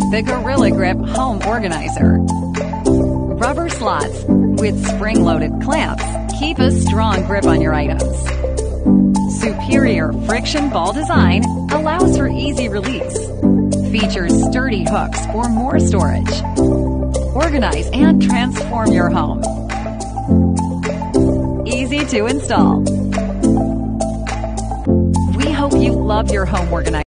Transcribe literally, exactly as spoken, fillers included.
the Gorilla Grip Home Organizer. Rubber slots with spring-loaded clamps keep a strong grip on your items. Superior friction ball design allows for easy release. Features sturdy hooks for more storage. Organize and transform your home. Easy to install. We hope you love your home organizer.